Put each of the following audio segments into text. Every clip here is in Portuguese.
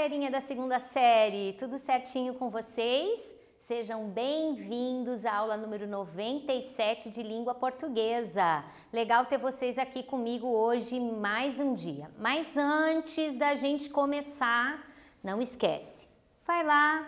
galerinha da segunda série, tudo certinho com vocês? Sejam bem-vindos à aula número 97 de língua portuguesa. Legal ter vocês aqui comigo hoje mais um dia. Mas antes da gente começar, não esquece, vai lá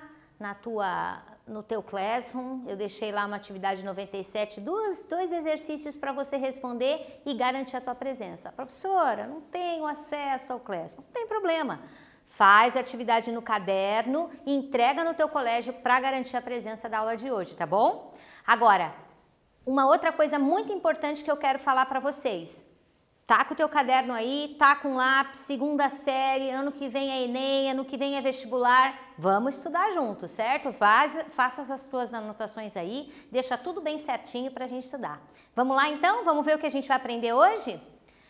no teu Classroom, eu deixei lá uma atividade 97, dois exercícios para você responder e garantir a tua presença. Professora, não tenho acesso ao Classroom, não tem problema. Faz a atividade no caderno e entrega no teu colégio para garantir a presença da aula de hoje, tá bom? Agora, uma outra coisa muito importante que eu quero falar para vocês. Tá com o teu caderno aí, tá com lápis, segunda série, ano que vem é Enem, ano que vem é vestibular. Vamos estudar junto, certo? Faça as tuas anotações aí, deixa tudo bem certinho para a gente estudar. Vamos lá então? Vamos ver o que a gente vai aprender hoje?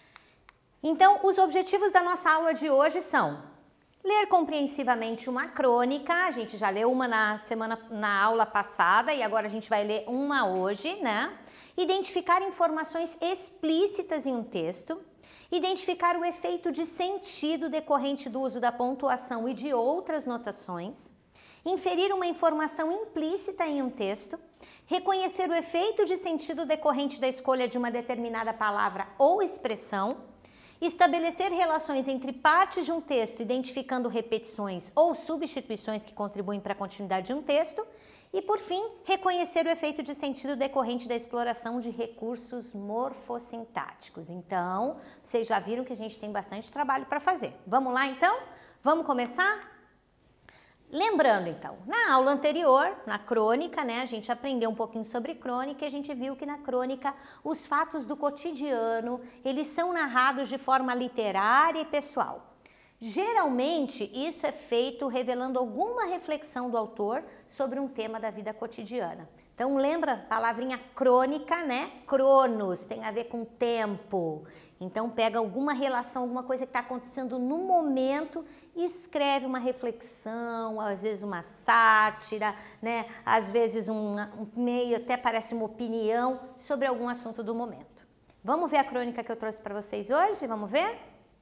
Então, os objetivos da nossa aula de hoje são ler compreensivamente uma crônica, a gente já leu uma na aula passada e agora a gente vai ler uma hoje, né? Identificar informações explícitas em um texto, identificar o efeito de sentido decorrente do uso da pontuação e de outras notações, inferir uma informação implícita em um texto, reconhecer o efeito de sentido decorrente da escolha de uma determinada palavra ou expressão, estabelecer relações entre partes de um texto, identificando repetições ou substituições que contribuem para a continuidade de um texto, e, por fim, reconhecer o efeito de sentido decorrente da exploração de recursos morfossintáticos. Então, vocês já viram que a gente tem bastante trabalho para fazer. Vamos lá, então? Vamos começar? Lembrando, então, na aula anterior, na crônica, né, a gente aprendeu um pouquinho sobre crônica e a gente viu que na crônica os fatos do cotidiano, eles são narrados de forma literária e pessoal. Geralmente, isso é feito revelando alguma reflexão do autor sobre um tema da vida cotidiana. Então, lembra a palavrinha crônica, né? Cronos, tem a ver com tempo. Então, pega alguma relação, alguma coisa que está acontecendo no momento e escreve uma reflexão, às vezes uma sátira, né? Às vezes meio, até parece uma opinião sobre algum assunto do momento. Vamos ver a crônica que eu trouxe para vocês hoje? Vamos ver?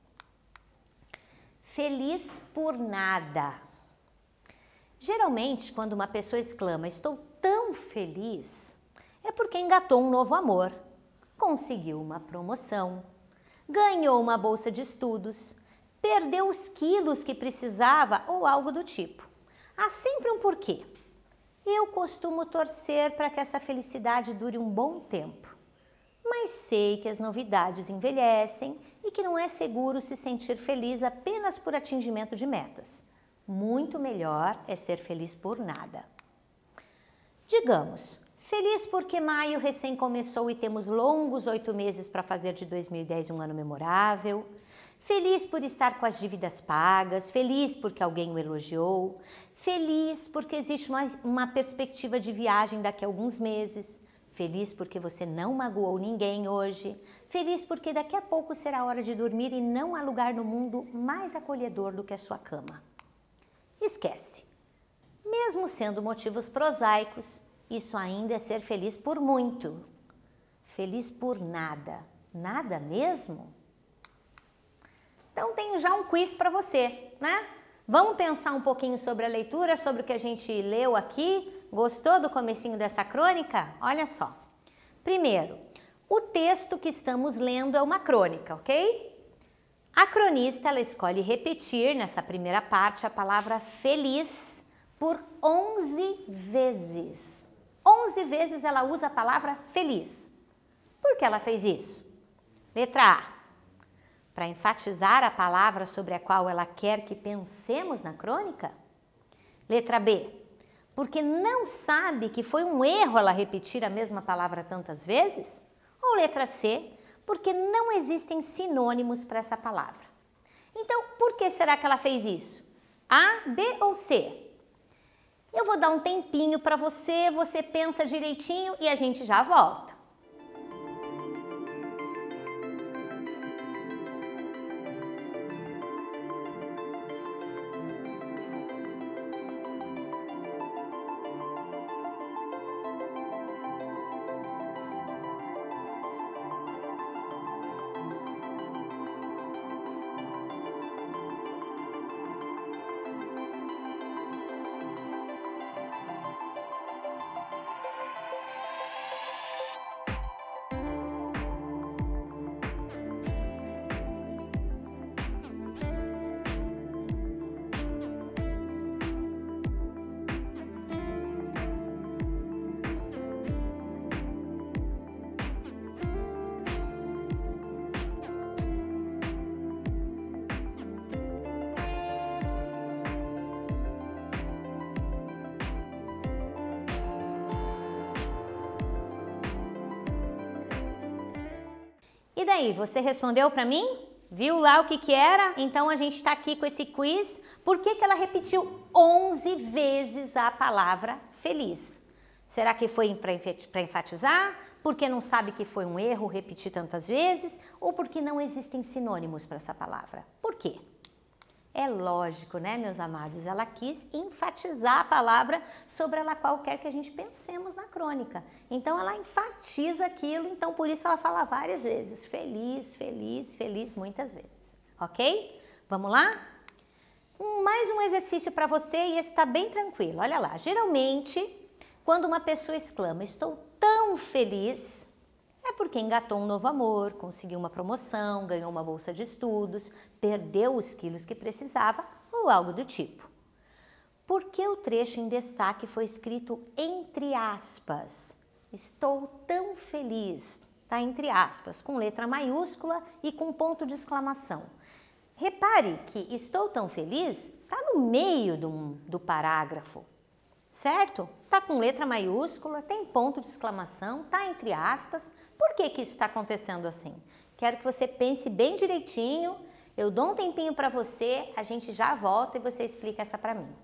Feliz por nada. Geralmente, quando uma pessoa exclama, estou tão feliz, é porque engatou um novo amor, conseguiu uma promoção, ganhou uma bolsa de estudos, perdeu os quilos que precisava ou algo do tipo. Há sempre um porquê. Eu costumo torcer para que essa felicidade dure um bom tempo. Mas sei que as novidades envelhecem e que não é seguro se sentir feliz apenas por atingimento de metas. Muito melhor é ser feliz por nada. Digamos, feliz porque maio recém começou e temos longos 8 meses para fazer de 2010 um ano memorável. Feliz por estar com as dívidas pagas, feliz porque alguém o elogiou, feliz porque existe uma perspectiva de viagem daqui a alguns meses. Feliz porque você não magoou ninguém hoje. Feliz porque daqui a pouco será hora de dormir e não há lugar no mundo mais acolhedor do que a sua cama. Esquece. Mesmo sendo motivos prosaicos, isso ainda é ser feliz por muito. Feliz por nada. Nada mesmo? Então tenho já um quiz para você, né? Vamos pensar um pouquinho sobre a leitura, sobre o que a gente leu aqui. Gostou do comecinho dessa crônica? Olha só. Primeiro, o texto que estamos lendo é uma crônica, ok? A cronista, ela escolhe repetir nessa primeira parte a palavra feliz por 11 vezes. 11 vezes ela usa a palavra feliz. Por que ela fez isso? Letra A. Para enfatizar a palavra sobre a qual ela quer que pensemos na crônica? Letra B. Porque não sabe que foi um erro ela repetir a mesma palavra tantas vezes? Ou letra C, porque não existem sinônimos para essa palavra. Então, por que será que ela fez isso? A, B ou C? Eu vou dar um tempinho para você, você pensa direitinho e a gente já volta. E daí, você respondeu para mim? Viu lá o que que era? Então a gente está aqui com esse quiz. Por que que ela repetiu 11 vezes a palavra feliz? Será que foi para enfatizar? Porque não sabe que foi um erro repetir tantas vezes? Ou porque não existem sinônimos para essa palavra? Por quê? É lógico, né, meus amados? Ela quis enfatizar a palavra sobre ela qualquer que a gente pensemos na crônica. Então, ela enfatiza aquilo, então por isso ela fala várias vezes. Feliz, feliz, feliz, muitas vezes. Ok? Vamos lá? Mais um exercício para você e esse está bem tranquilo. Olha lá, geralmente, quando uma pessoa exclama, estou tão feliz, é porque engatou um novo amor, conseguiu uma promoção, ganhou uma bolsa de estudos, perdeu os quilos que precisava ou algo do tipo. Por que o trecho em destaque foi escrito entre aspas? Estou tão feliz, está entre aspas, com letra maiúscula e com ponto de exclamação. Repare que estou tão feliz está no meio do parágrafo, certo? Está com letra maiúscula, tem ponto de exclamação, está entre aspas. Por que que isso está acontecendo assim? Quero que você pense bem direitinho, eu dou um tempinho para você, a gente já volta e você explica essa para mim.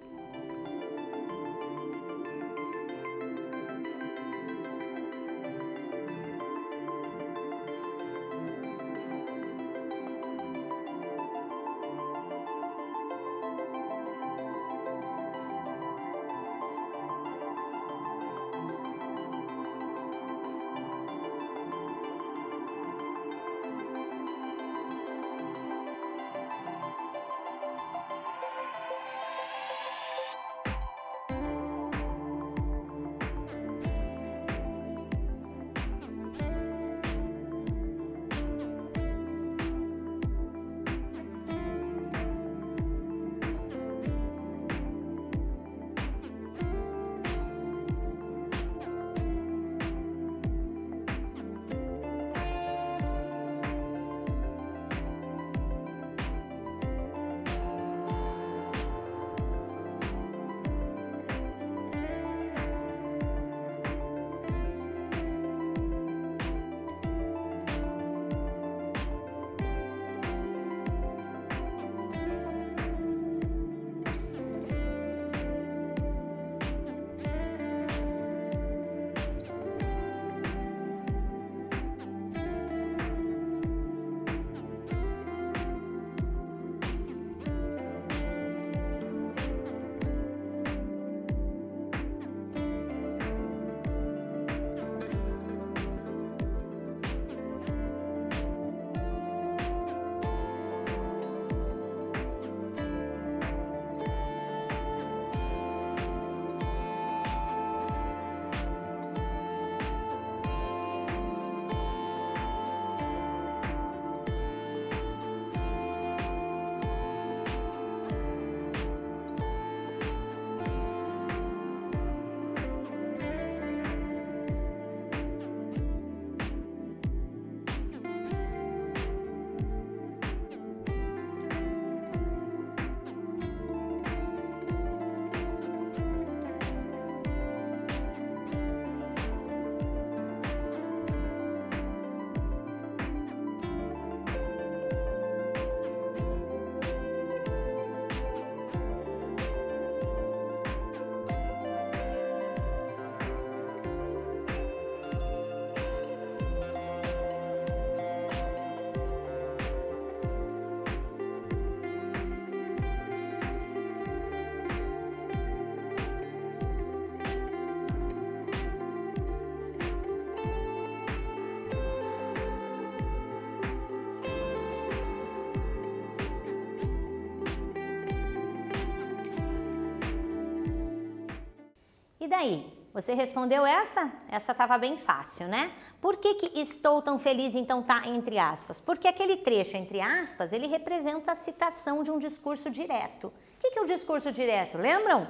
E daí? Você respondeu essa? Essa estava bem fácil, né? Por que que estou tão feliz, então tá entre aspas? Porque aquele trecho entre aspas, ele representa a citação de um discurso direto. O que é o discurso direto? Lembram?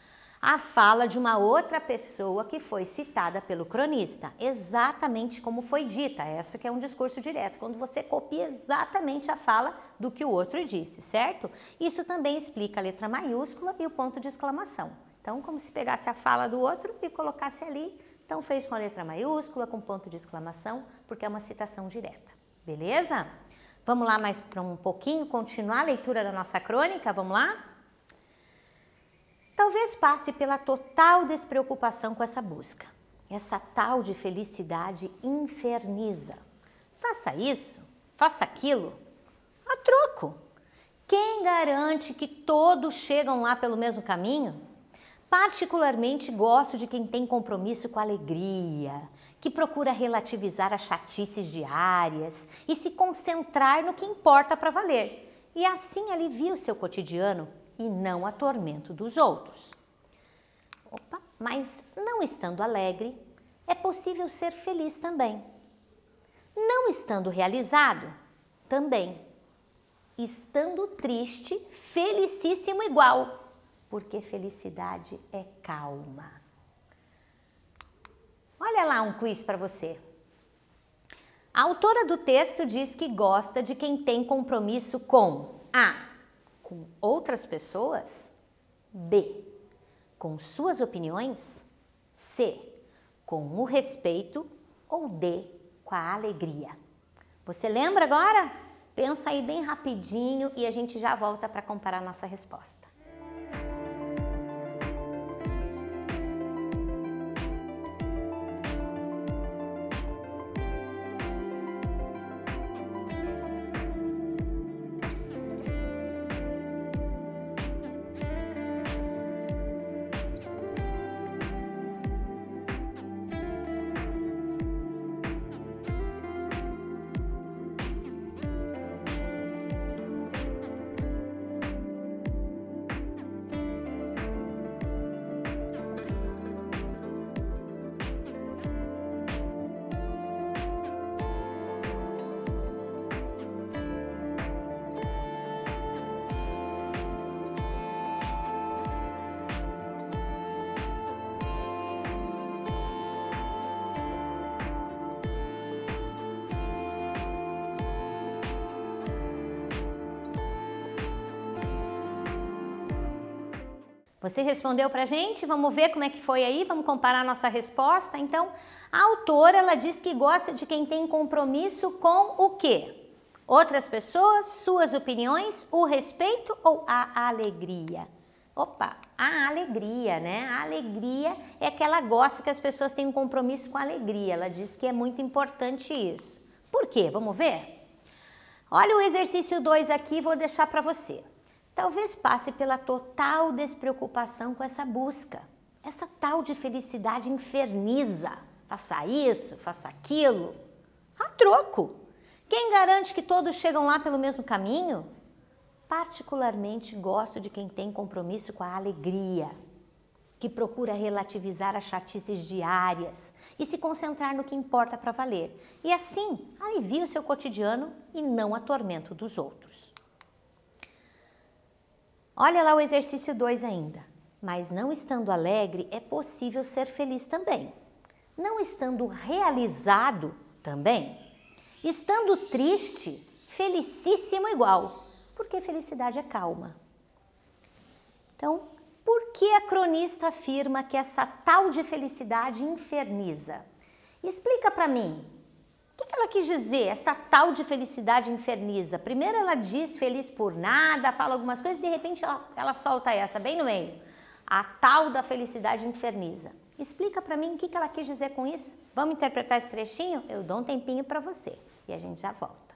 A fala de uma outra pessoa que foi citada pelo cronista, exatamente como foi dita. Essa que é um discurso direto, quando você copia exatamente a fala do que o outro disse, certo? Isso também explica a letra maiúscula e o ponto de exclamação. Então, como se pegasse a fala do outro e colocasse ali Então fez com a letra maiúscula, com ponto de exclamação, porque é uma citação direta. Beleza? Vamos lá mais para um pouquinho, continuar a leitura da nossa crônica, vamos lá? Talvez passe pela total despreocupação com essa busca. Essa tal de felicidade inferniza. Faça isso, faça aquilo, a troco. Quem garante que todos chegam lá pelo mesmo caminho? Particularmente gosto de quem tem compromisso com a alegria, que procura relativizar as chatices diárias e se concentrar no que importa para valer, e assim alivia o seu cotidiano e não o tormento dos outros. Opa, mas não estando alegre, é possível ser feliz também. Não estando realizado, também. Estando triste, felicíssimo igual, porque felicidade é calma. Olha lá um quiz para você. A autora do texto diz que gosta de quem tem compromisso com A, com outras pessoas, B, com suas opiniões, C, com o respeito ou D, com a alegria. Você lembra agora? Pensa aí bem rapidinho e a gente já volta para comparar nossa resposta. Você respondeu pra gente? Vamos ver como é que foi aí? Vamos comparar a nossa resposta? Então, a autora, ela diz que gosta de quem tem compromisso com o quê? Outras pessoas, suas opiniões, o respeito ou a alegria? Opa, a alegria, né? A alegria é que ela gosta que as pessoas tenham compromisso com a alegria. Ela diz que é muito importante isso. Por quê? Vamos ver? Olha o exercício 2 aqui, vou deixar para você. Talvez passe pela total despreocupação com essa busca. Essa tal de felicidade inferniza. Faça isso, faça aquilo. A troco. Quem garante que todos chegam lá pelo mesmo caminho? Particularmente gosto de quem tem compromisso com a alegria, que procura relativizar as chatices diárias e se concentrar no que importa para valer. E assim, alivia o seu cotidiano e não o tormento dos outros. Olha lá o exercício 2 ainda. Mas não estando alegre, é possível ser feliz também. Não estando realizado, também. Estando triste, felicíssimo igual, porque felicidade é calma. Então, por que a cronista afirma que essa tal de felicidade inferniza? Explica para mim. O que ela quis dizer, essa tal de felicidade inferniza? Primeiro ela diz feliz por nada, fala algumas coisas, de repente ela solta essa bem no meio. A tal da felicidade inferniza. Explica para mim o que ela quis dizer com isso? Vamos interpretar esse trechinho? Eu dou um tempinho para você e a gente já volta.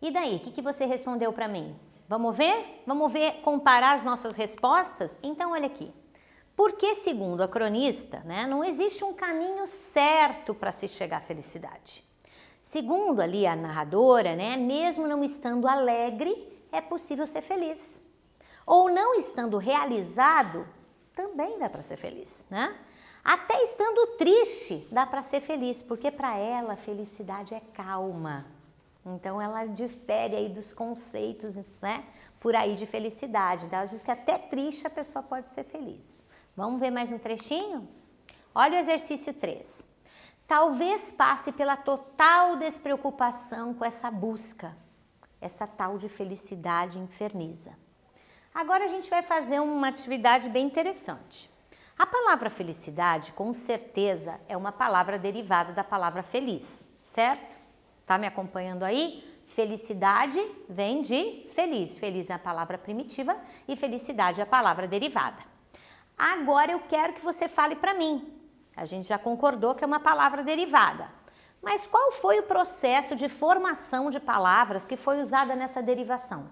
E daí, o que você respondeu para mim? Vamos ver? Vamos ver, comparar as nossas respostas? Então, olha aqui. Porque, segundo a cronista, né, não existe um caminho certo para se chegar à felicidade. Segundo ali a narradora, né, mesmo não estando alegre, é possível ser feliz. Ou não estando realizado, também dá para ser feliz, né? Até estando triste, dá para ser feliz, porque para ela a felicidade é calma. Então ela difere aí dos conceitos, né, por aí de felicidade. Então ela diz que até triste a pessoa pode ser feliz. Vamos ver mais um trechinho? Olha o exercício 3. Talvez passe pela total despreocupação com essa busca, essa tal de felicidade enfermiza. Agora a gente vai fazer uma atividade bem interessante. A palavra felicidade, com certeza, é uma palavra derivada da palavra feliz, certo? Tá me acompanhando aí? Felicidade vem de feliz. Feliz é a palavra primitiva e felicidade é a palavra derivada. Agora eu quero que você fale para mim. A gente já concordou que é uma palavra derivada. Mas qual foi o processo de formação de palavras que foi usada nessa derivação?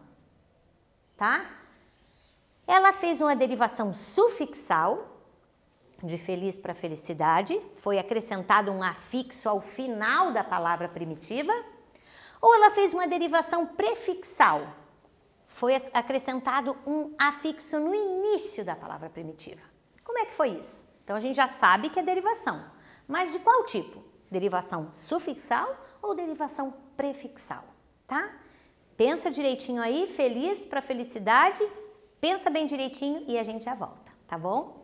Tá? Ela fez uma derivação sufixal, de feliz para felicidade, foi acrescentado um afixo ao final da palavra primitiva, ou ela fez uma derivação prefixal, foi acrescentado um afixo no início da palavra primitiva. Como é que foi isso? Então a gente já sabe que é derivação, mas de qual tipo? Derivação sufixal ou derivação prefixal, tá? Pensa direitinho aí, feliz para felicidade, pensa bem direitinho e a gente já volta, tá bom?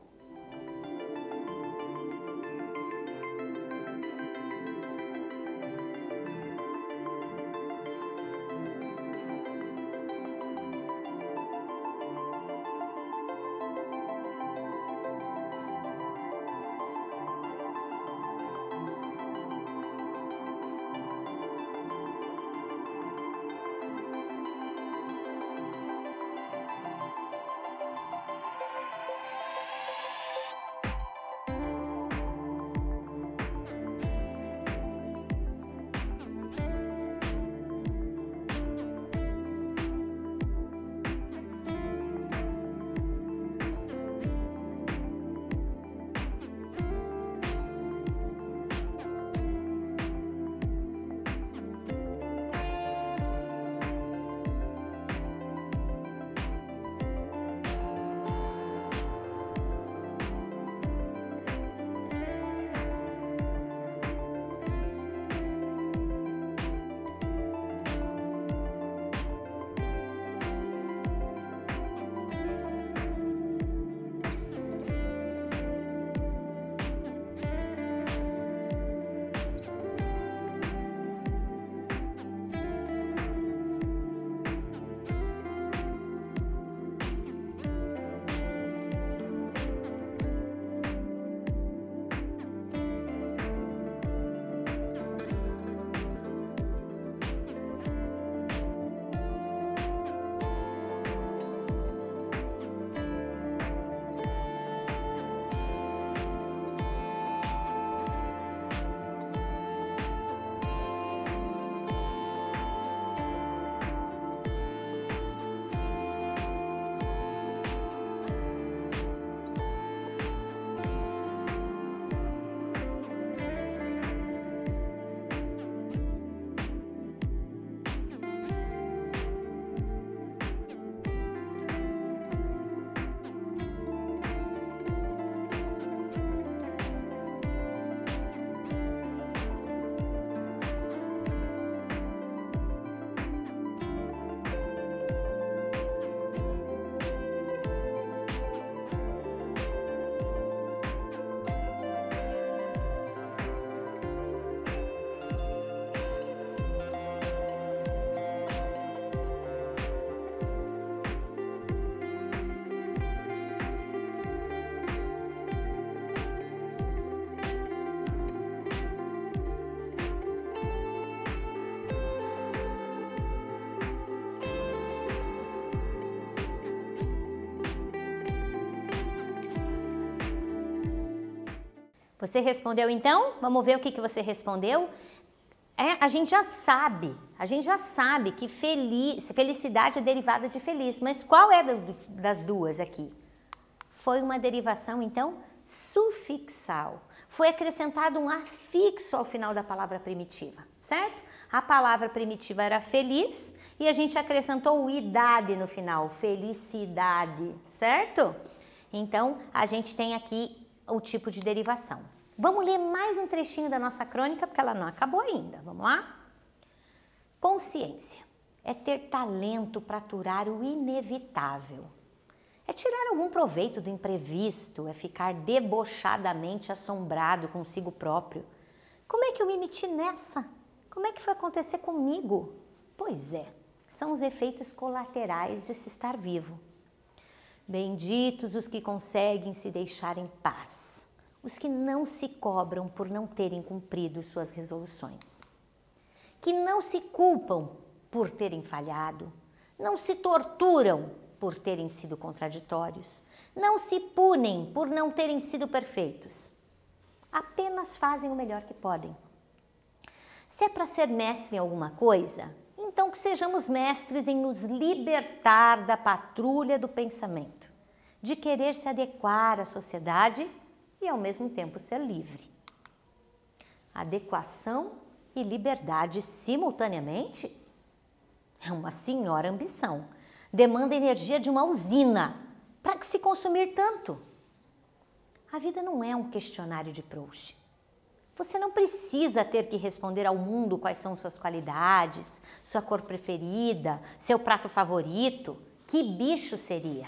Você respondeu então? Vamos ver o que você respondeu. a gente já sabe que felicidade é derivada de feliz, mas qual é das duas aqui? Foi uma derivação, então, sufixal. Foi acrescentado um afixo ao final da palavra primitiva, certo? A palavra primitiva era feliz e a gente acrescentou o idade no final, felicidade, certo? Então, a gente tem aqui o tipo de derivação. Vamos ler mais um trechinho da nossa crônica, porque ela não acabou ainda. Vamos lá? Consciência é ter talento para aturar o inevitável. É tirar algum proveito do imprevisto, é ficar debochadamente assombrado consigo próprio. Como é que eu me meti nessa? Como é que foi acontecer comigo? Pois é, são os efeitos colaterais de se estar vivo. Benditos os que conseguem se deixar em paz, os que não se cobram por não terem cumprido suas resoluções, que não se culpam por terem falhado, não se torturam por terem sido contraditórios, não se punem por não terem sido perfeitos, apenas fazem o melhor que podem. Se é para ser mestre em alguma coisa, então que sejamos mestres em nos libertar da patrulha do pensamento, de querer se adequar à sociedade e ao mesmo tempo ser livre. Adequação e liberdade simultaneamente é uma senhora ambição. Demanda energia de uma usina. Para que se consumir tanto? A vida não é um questionário de Proust. Você não precisa ter que responder ao mundo quais são suas qualidades, sua cor preferida, seu prato favorito. Que bicho seria?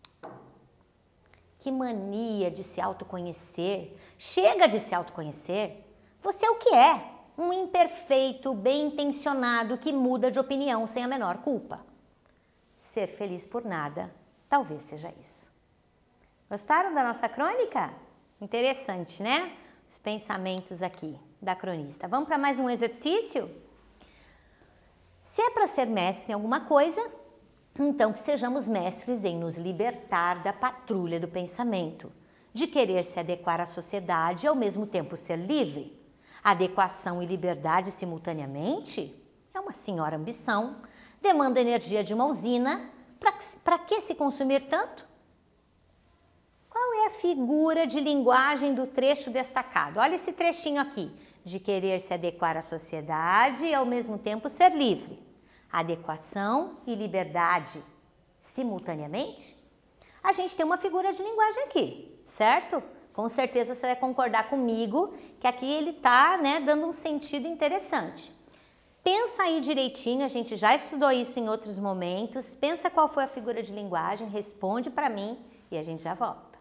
Que mania de se autoconhecer. Chega de se autoconhecer. Você é o que é. Um imperfeito, bem intencionado que muda de opinião sem a menor culpa. Ser feliz por nada, talvez seja isso. Gostaram da nossa crônica? Interessante, né? Os pensamentos aqui da cronista. Vamos para mais um exercício? Se é para ser mestre em alguma coisa, então que sejamos mestres em nos libertar da patrulha do pensamento, de querer se adequar à sociedade e ao mesmo tempo ser livre. Adequação e liberdade simultaneamente é uma senhora ambição, demanda energia de uma usina. Para que se consumir tanto? Qual é a figura de linguagem do trecho destacado? Olha esse trechinho aqui, de querer se adequar à sociedade e ao mesmo tempo ser livre. Adequação e liberdade simultaneamente? A gente tem uma figura de linguagem aqui, certo? Com certeza você vai concordar comigo que aqui ele está, né, dando um sentido interessante. Pensa aí direitinho, a gente já estudou isso em outros momentos. Pensa qual foi a figura de linguagem, responde para mim e a gente já volta.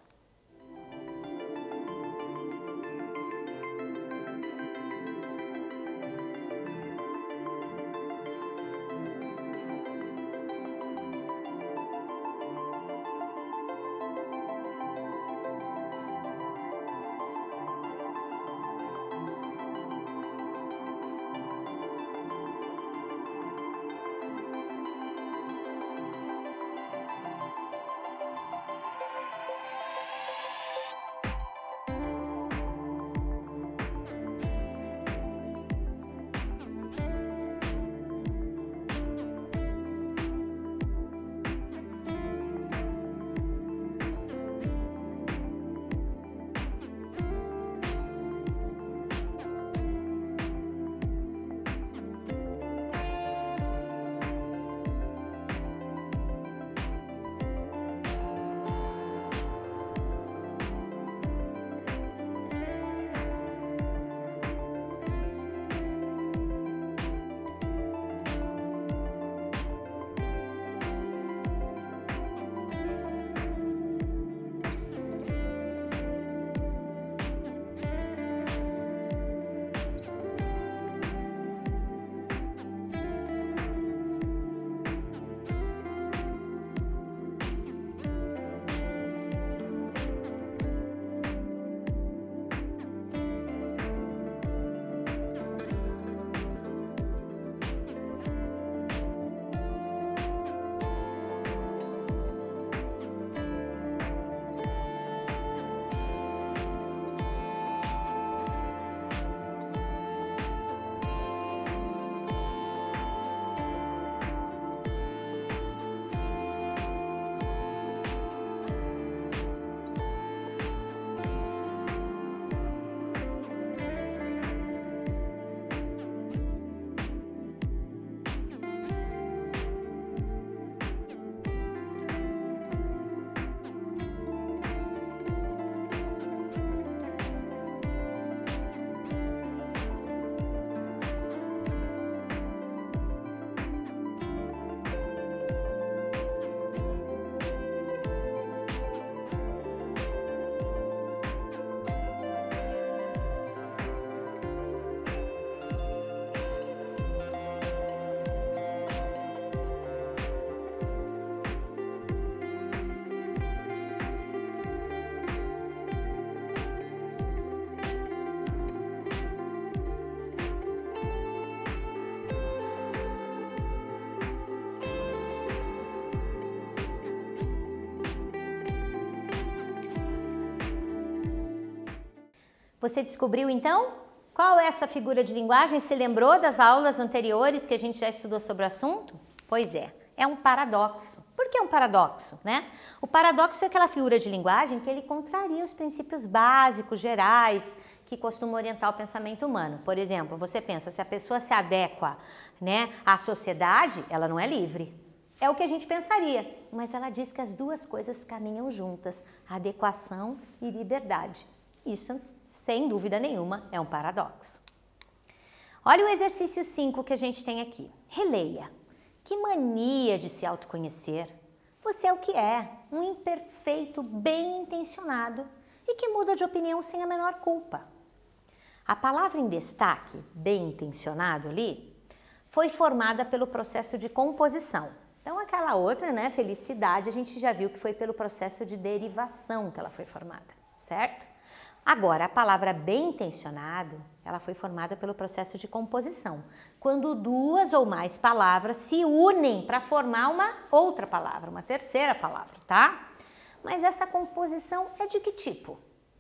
Você descobriu então? Qual é essa figura de linguagem? Se lembrou das aulas anteriores que a gente já estudou sobre o assunto? Pois é um paradoxo. Por que um paradoxo, né? O paradoxo é aquela figura de linguagem que ele contraria os princípios básicos, gerais, que costumam orientar o pensamento humano. Por exemplo, você pensa, se a pessoa se adequa, né, à sociedade, ela não é livre. É o que a gente pensaria, mas ela diz que as duas coisas caminham juntas, adequação e liberdade. Isso, sem dúvida nenhuma, é um paradoxo. Olha o exercício 5 que a gente tem aqui. Releia. Que mania de se autoconhecer. Você é o que é, um imperfeito bem intencionado e que muda de opinião sem a menor culpa. A palavra em destaque, bem intencionado ali, foi formada pelo processo de composição. Então aquela outra, né, felicidade, a gente já viu que foi pelo processo de derivação que ela foi formada, certo? Agora, a palavra bem intencionado, ela foi formada pelo processo de composição, quando duas ou mais palavras se unem para formar uma outra palavra, uma terceira palavra, tá? Mas essa composição é de que tipo?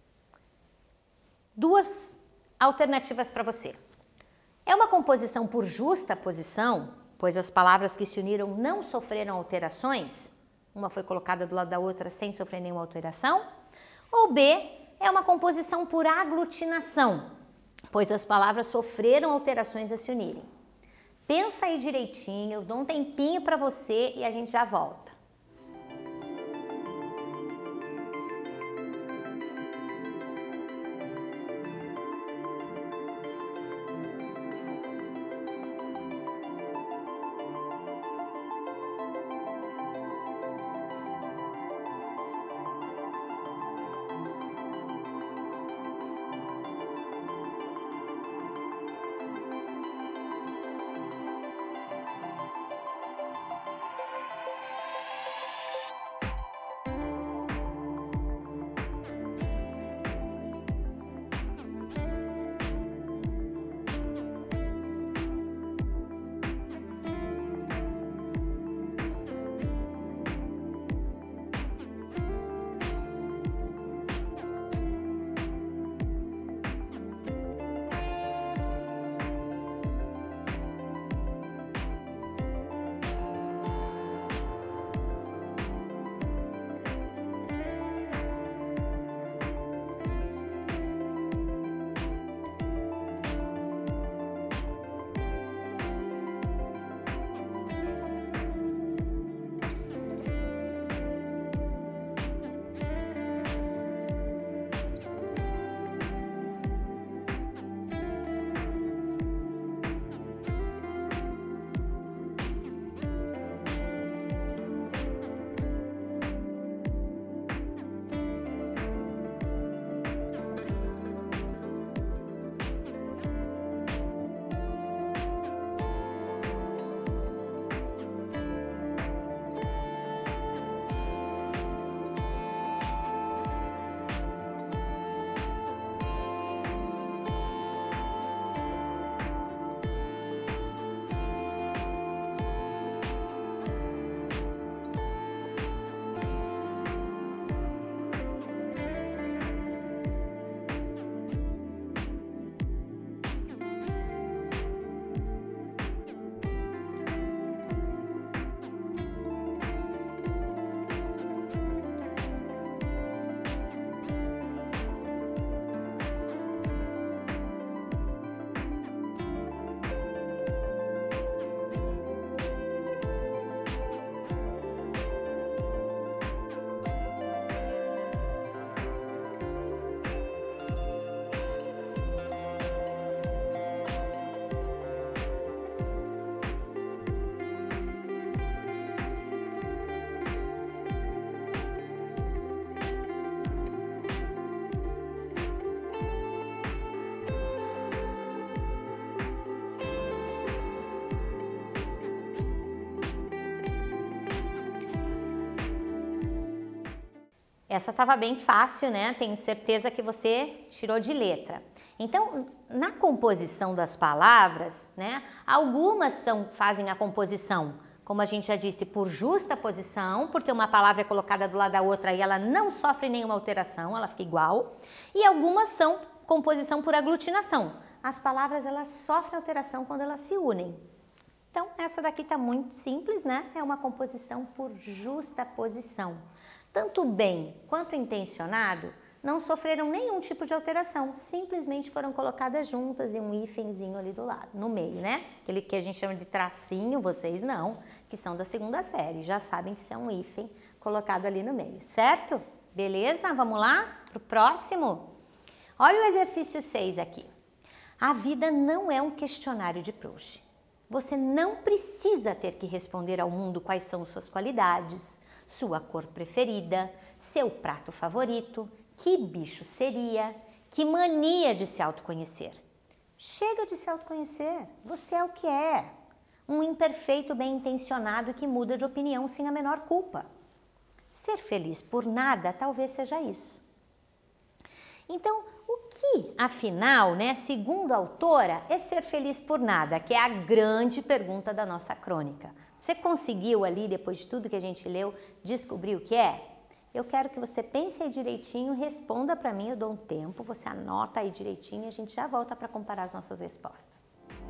Duas alternativas para você. É uma composição por justa posição, pois as palavras que se uniram não sofreram alterações, uma foi colocada do lado da outra sem sofrer nenhuma alteração, ou B, é uma composição por aglutinação, pois as palavras sofreram alterações a se unirem. Pensa aí direitinho, eu dou um tempinho para você e a gente já volta. Essa estava bem fácil, né? Tenho certeza que você tirou de letra. Então, na composição das palavras, né? Algumas fazem a composição, como a gente já disse, por justa posição, porque uma palavra é colocada do lado da outra e ela não sofre nenhuma alteração, ela fica igual. E algumas são composição por aglutinação. As palavras, elas sofrem alteração quando elas se unem. Então, essa daqui está muito simples, né? É uma composição por justaposição. Tanto bem quanto intencionado não sofreram nenhum tipo de alteração, simplesmente foram colocadas juntas e um hífenzinho ali do lado, no meio, né? Aquele que a gente chama de tracinho, vocês não, que são da segunda série, já sabem que isso é um hífen colocado ali no meio, certo? Beleza? Vamos lá para o próximo? Olha o exercício 6 aqui. A vida não é um questionário de Proust. Você não precisa ter que responder ao mundo quais são suas qualidades, sua cor preferida, seu prato favorito, que bicho seria, que mania de se autoconhecer. Chega de se autoconhecer, você é o que é. Um imperfeito bem intencionado que muda de opinião sem a menor culpa. Ser feliz por nada talvez seja isso. Então, o que, afinal, né, segundo a autora, é ser feliz por nada? Que é a grande pergunta da nossa crônica. Você conseguiu ali, depois de tudo que a gente leu, descobrir o que é? Eu quero que você pense aí direitinho, responda para mim, eu dou um tempo, você anota aí direitinho e a gente já volta para comparar as nossas respostas.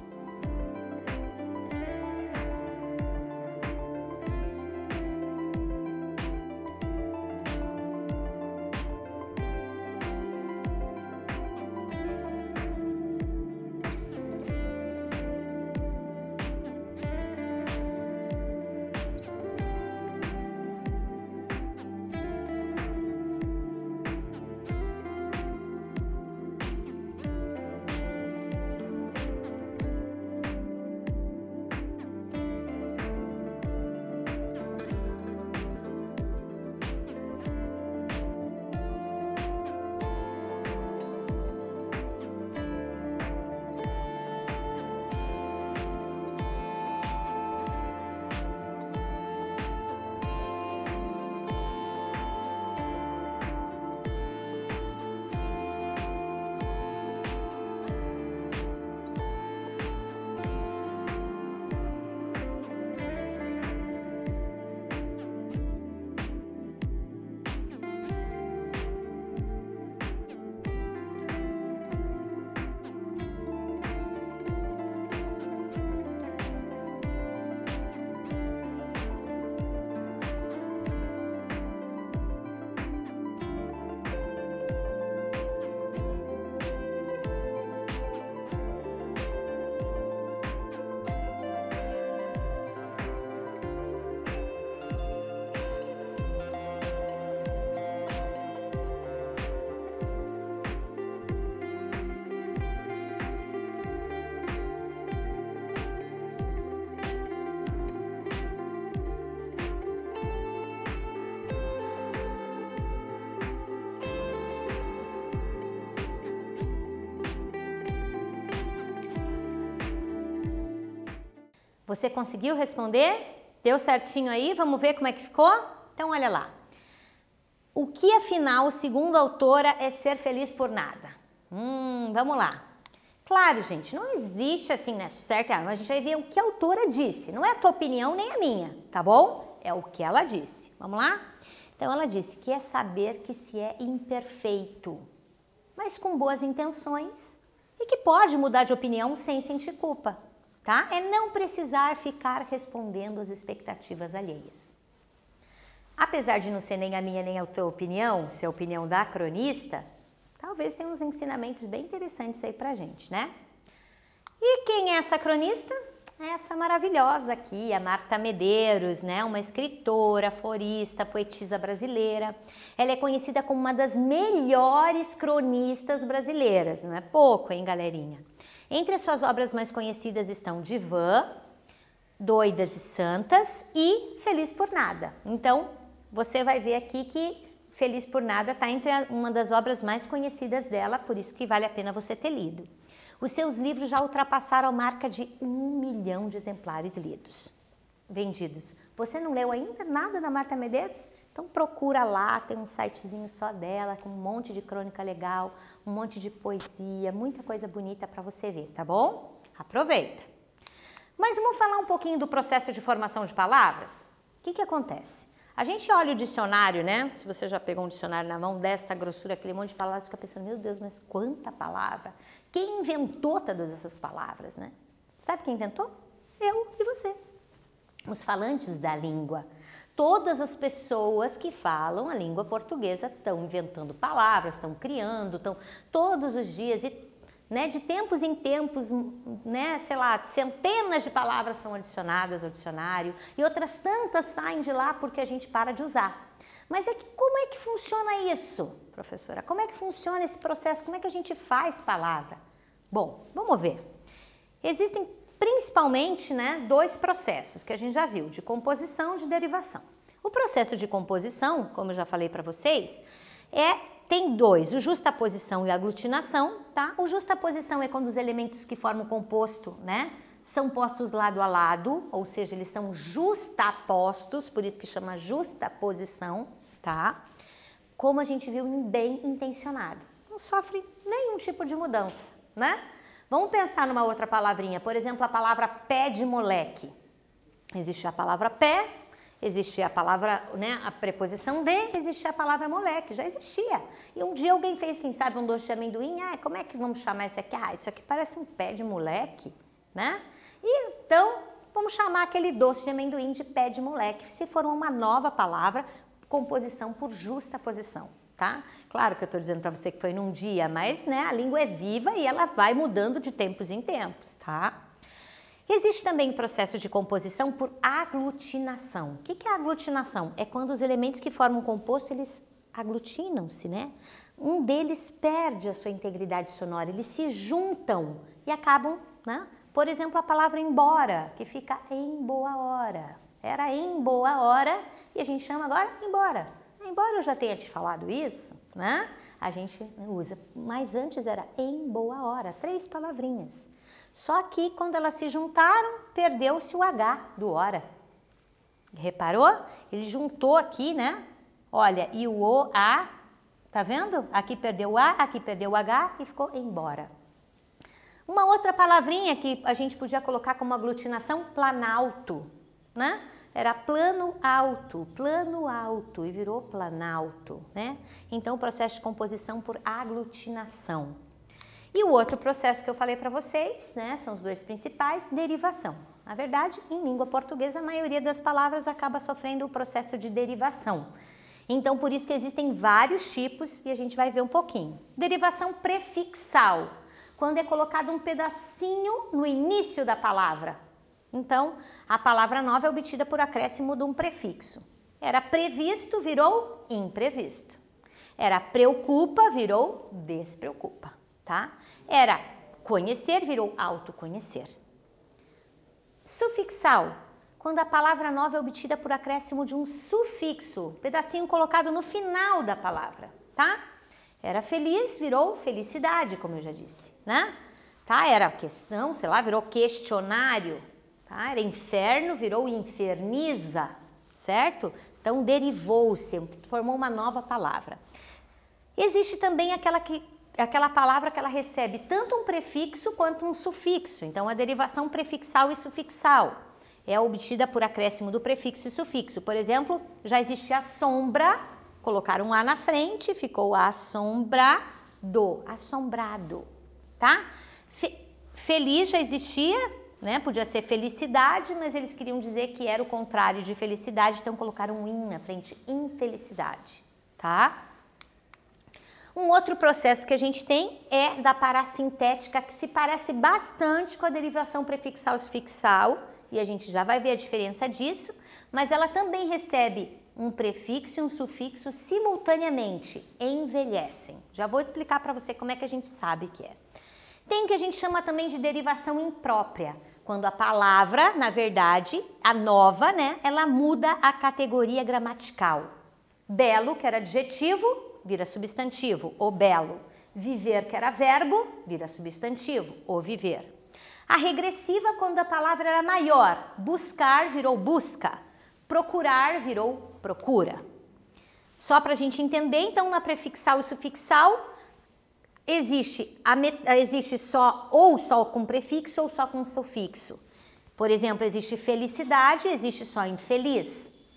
Você conseguiu responder? Deu certinho aí? Vamos ver como é que ficou? Então, olha lá. O que, afinal, segundo a autora, é ser feliz por nada? Vamos lá. Claro, gente, não existe assim, né, certo? A gente vai ver o que a autora disse. Não é a tua opinião nem a minha, tá bom? É o que ela disse. Vamos lá? Então, ela disse que é saber que se é imperfeito, mas com boas intenções e que pode mudar de opinião sem sentir culpa. Tá? É não precisar ficar respondendo às expectativas alheias. Apesar de não ser nem a minha nem a tua opinião, ser a opinião da cronista, talvez tenha uns ensinamentos bem interessantes aí pra gente, né? E quem é essa cronista? Essa maravilhosa aqui, a Marta Medeiros, né? Uma escritora, aforista, poetisa brasileira. Ela é conhecida como uma das melhores cronistas brasileiras, não é pouco, hein, galerinha? Entre as suas obras mais conhecidas estão Divã, Doidas e Santas e Feliz por Nada. Então, você vai ver aqui que Feliz por Nada está entre uma das obras mais conhecidas dela, por isso que vale a pena você ter lido. Os seus livros já ultrapassaram a marca de 1 milhão de exemplares vendidos. Você não leu ainda nada da Marta Medeiros? Então procura lá, tem um sitezinho só dela, com um monte de crônica legal, um monte de poesia, muita coisa bonita para você ver, tá bom? Aproveita! Mas vamos falar um pouquinho do processo de formação de palavras? O que acontece? A gente olha o dicionário, né? Se você já pegou um dicionário na mão, dessa grossura, aquele monte de palavras, fica pensando, meu Deus, mas quanta palavra! Quem inventou todas essas palavras, né? Sabe quem inventou? Eu e você. Os falantes da língua. Todas as pessoas que falam a língua portuguesa estão inventando palavras, estão criando, estão todos os dias, e, né, de tempos em tempos, né, sei lá, centenas de palavras são adicionadas ao dicionário e outras tantas saem de lá porque a gente para de usar. Mas como é que funciona isso, professora? Como é que funciona esse processo? Como é que a gente faz palavra? Bom, vamos ver. Existem principalmente, né, dois processos que a gente já viu, de composição e de derivação. O processo de composição, como eu já falei para vocês, tem dois, o justaposição e a aglutinação, tá? O justaposição é quando os elementos que formam o composto, né, são postos lado a lado, ou seja, eles são justapostos, por isso que chama justaposição, tá? Como a gente viu, bem intencionado. Não sofre nenhum tipo de mudança, né? Vamos pensar numa outra palavrinha, por exemplo, a palavra pé de moleque. Existe a palavra pé, existia a palavra, né, a preposição de, existia a palavra moleque, já existia. E um dia alguém fez, quem sabe, um doce de amendoim, como é que vamos chamar isso aqui? Isso aqui parece um pé de moleque, né? E então, vamos chamar aquele doce de amendoim de pé de moleque. Se for uma nova palavra, composição por justaposição, tá? Claro que eu estou dizendo para você que foi num dia, mas, né, a língua é viva e ela vai mudando de tempos em tempos, tá? Existe também o processo de composição por aglutinação. O que é aglutinação? É quando os elementos que formam um composto, eles aglutinam-se, né? Um deles perde a sua integridade sonora, eles se juntam e acabam, né? Por exemplo, a palavra embora, que fica em boa hora. Era em boa hora e a gente chama agora embora. Embora eu já tenha te falado isso, né? A gente usa, mas antes era em boa hora, 3 palavrinhas. Só que quando elas se juntaram, perdeu-se o H do hora. Reparou? Ele juntou aqui, né? Olha, e o O, A, tá vendo? Aqui perdeu o A, aqui perdeu o H e ficou embora. Uma outra palavrinha que a gente podia colocar como aglutinação, planalto, né? Era plano alto e virou planalto, né? Então, o processo de composição por aglutinação. E o outro processo que eu falei para vocês, né, são os dois principais, derivação. Na verdade, em língua portuguesa, a maioria das palavras acaba sofrendo o processo de derivação. Então, por isso que existem vários tipos e a gente vai ver um pouquinho. Derivação prefixal, quando é colocado um pedacinho no início da palavra. Então, a palavra nova é obtida por acréscimo de um prefixo. Era previsto, virou imprevisto. Era preocupa, virou despreocupa, tá? Era conhecer, virou autoconhecer. Sufixal, quando a palavra nova é obtida por acréscimo de um sufixo, pedacinho colocado no final da palavra, tá? Era feliz, virou felicidade, como eu já disse, né? Tá? Era questão, sei lá, virou questionário. Tá? Era inferno, virou inferniza, certo? Então, derivou-se, formou uma nova palavra. Existe também aquela palavra que ela recebe tanto um prefixo quanto um sufixo. Então, a derivação prefixal e sufixal é obtida por acréscimo do prefixo e sufixo. Por exemplo, já existia sombra, colocaram um A na frente, ficou assombrado, assombrado, tá? Feliz já existia, né? Podia ser felicidade, mas eles queriam dizer que era o contrário de felicidade, então colocaram um in na frente, infelicidade, tá? Um outro processo que a gente tem é da parassintética, que se parece bastante com a derivação prefixal e sufixal, e a gente já vai ver a diferença disso, mas ela também recebe um prefixo e um sufixo simultaneamente, envelhecem. Já vou explicar para você como é que a gente sabe que é. Tem o que a gente chama também de derivação imprópria, quando a palavra, na verdade, a nova, né, ela muda a categoria gramatical. Belo, que era adjetivo, vira substantivo, o belo. Viver, que era verbo, vira substantivo, o viver. A regressiva, quando a palavra era maior, buscar virou busca, procurar virou procura. Só para a gente entender, então, na prefixal e sufixal, existe só com prefixo ou só com sufixo. Por exemplo, existe felicidade, existe só infeliz.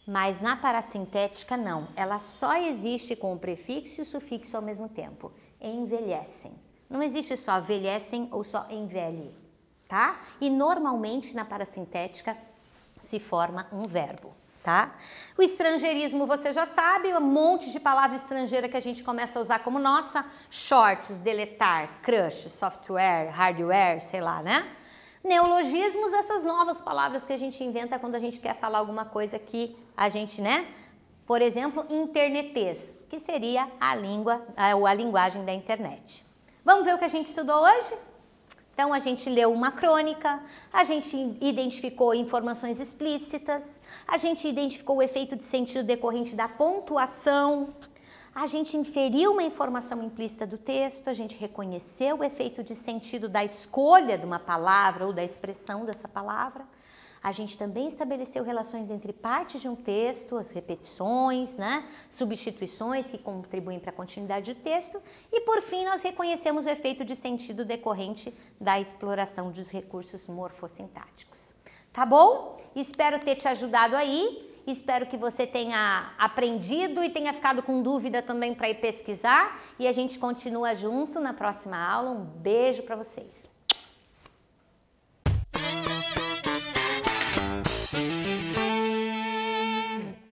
Mas na parassintética não, ela só existe com o prefixo e o sufixo ao mesmo tempo. Envelhecem. Não existe só envelhecem ou só envelhe, tá? E normalmente na parassintética se forma um verbo, tá? O estrangeirismo você já sabe, um monte de palavra estrangeira que a gente começa a usar como nossa, shorts, deletar, crush, software, hardware, sei lá, né? Neologismos, essas novas palavras que a gente inventa quando a gente quer falar alguma coisa que a gente, né? Por exemplo, internetês, que seria a língua, ou a linguagem da internet. Vamos ver o que a gente estudou hoje? Então, a gente leu uma crônica, a gente identificou informações explícitas, a gente identificou o efeito de sentido decorrente da pontuação, a gente inferiu uma informação implícita do texto, a gente reconheceu o efeito de sentido da escolha de uma palavra ou da expressão dessa palavra. A gente também estabeleceu relações entre partes de um texto, as repetições, né, substituições que contribuem para a continuidade do texto. E, por fim, nós reconhecemos o efeito de sentido decorrente da exploração dos recursos morfossintáticos. Tá bom? Espero ter te ajudado aí. Espero que você tenha aprendido e tenha ficado com dúvida também para ir pesquisar. E a gente continua junto na próxima aula. Um beijo para vocês.